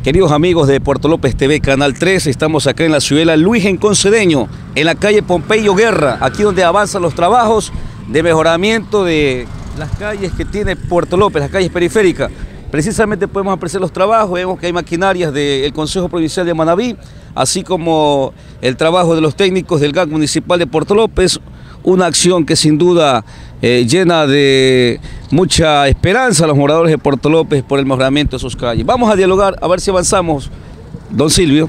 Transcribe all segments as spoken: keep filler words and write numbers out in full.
Queridos amigos de Puerto López T V, Canal tres, estamos acá en la ciudadela Luis Rincón Cedeño, en la calle Pompeyo Guerra, aquí donde avanzan los trabajos de mejoramiento de las calles que tiene Puerto López, las calles periféricas. Precisamente podemos apreciar los trabajos, vemos que hay maquinarias del Consejo Provincial de Manabí, así como el trabajo de los técnicos del G A C Municipal de Puerto López, una acción que sin duda eh, llena de mucha esperanza a los moradores de Puerto López por el mejoramiento de sus calles. Vamos a dialogar, a ver si avanzamos, don Silvio.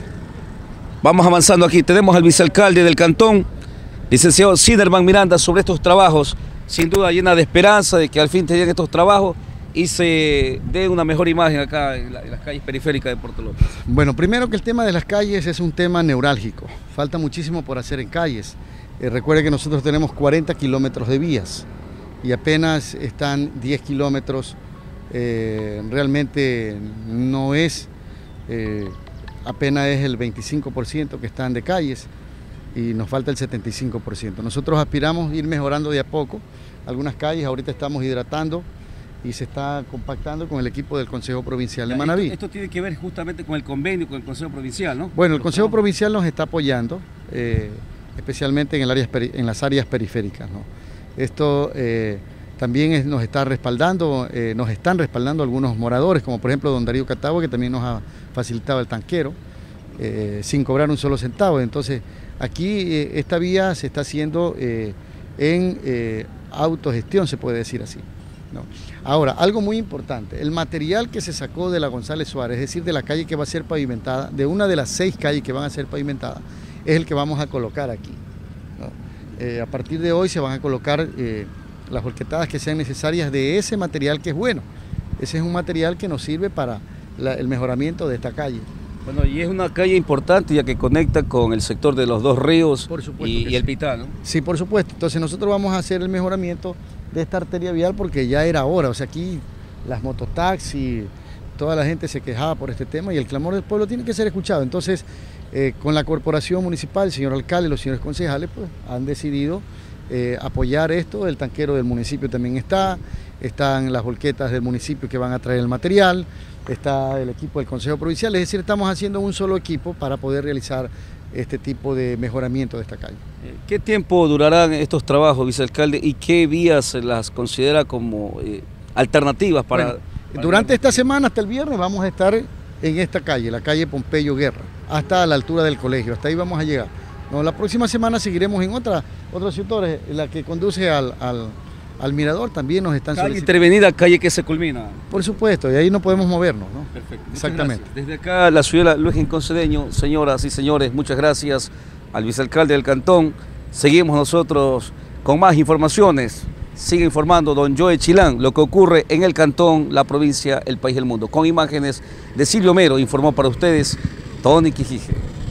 Vamos avanzando aquí, tenemos al vicealcalde del cantón, licenciado Siderman Miranda, sobre estos trabajos, sin duda llena de esperanza de que al fin tengan estos trabajos y se dé una mejor imagen acá en, la, en las calles periféricas de Puerto López. Bueno, primero que el tema de las calles es un tema neurálgico, falta muchísimo por hacer en calles. Eh, recuerde que nosotros tenemos cuarenta kilómetros de vías y apenas están diez kilómetros, eh, realmente no es, eh, apenas es el veinticinco por ciento que están de calles y nos falta el setenta y cinco por ciento. Nosotros aspiramos a ir mejorando de a poco algunas calles, ahorita estamos hidratando y se está compactando con el equipo del Consejo Provincial de Manabí. Esto, esto tiene que ver justamente con el convenio con el Consejo Provincial, ¿no? Bueno, el Consejo Provincial nos está apoyando, eh, especialmente en, el área, en las áreas periféricas, ¿no? Esto eh, también es, nos está respaldando, eh, nos están respaldando algunos moradores, como por ejemplo don Darío Catagua, que también nos ha facilitado el tanquero, eh, sin cobrar un solo centavo. Entonces, aquí eh, esta vía se está haciendo eh, en eh, autogestión, se puede decir así, ¿no? Ahora, algo muy importante, el material que se sacó de la González Suárez, es decir, de la calle que va a ser pavimentada, de una de las seis calles que van a ser pavimentadas, es el que vamos a colocar aquí, ¿no? Eh, a partir de hoy se van a colocar eh, las volquetadas que sean necesarias de ese material que es bueno. Ese es un material que nos sirve para la, el mejoramiento de esta calle. Bueno, y es una calle importante ya que conecta con el sector de los dos ríos y, y el Pitá, ¿no? Sí, por supuesto. Entonces nosotros vamos a hacer el mejoramiento de esta arteria vial porque ya era hora. O sea, aquí las mototaxis, toda la gente se quejaba por este tema y el clamor del pueblo tiene que ser escuchado. Entonces, eh, con la corporación municipal, el señor alcalde, los señores concejales, pues han decidido eh, apoyar esto. El tanquero del municipio también está, están las volquetas del municipio que van a traer el material, está el equipo del Consejo Provincial, es decir, estamos haciendo un solo equipo para poder realizar este tipo de mejoramiento de esta calle. ¿Qué tiempo durarán estos trabajos, vicealcalde, y qué vías las considera como eh, alternativas para...? Bueno, para durante esta semana, hasta el viernes, vamos a estar en esta calle, la calle Pompeyo Guerra, hasta la altura del colegio, hasta ahí vamos a llegar. No, la próxima semana seguiremos en otra, otros sectores, la que conduce al, al, al mirador también nos están solicitando. Calle intervenida, calle que se culmina. Por supuesto, y ahí no podemos movernos, ¿no? Perfecto. Exactamente. Desde acá, la ciudad Luis Rincón Cedeño, señoras y señores, muchas gracias al vicealcalde del cantón. Seguimos nosotros con más informaciones. Sigue informando don Joe Chilán lo que ocurre en el cantón, la provincia, el país, el mundo. Con imágenes de Silvio Mero, informó para ustedes Tony Quijije.